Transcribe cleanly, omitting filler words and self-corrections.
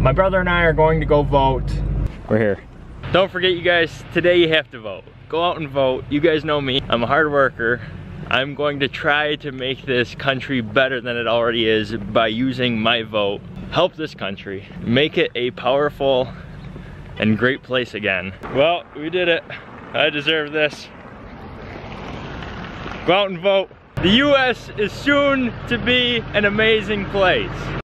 My brother and I are going to go vote. We're here. Don't forget, you guys, today you have to vote. Go out and vote. You guys know me. I'm a hard worker. I'm going to try to make this country better than it already is by using my vote. Help this country. Make it a powerful and great place again. Well, we did it. I deserve this. Go out and vote. The US is soon to be an amazing place.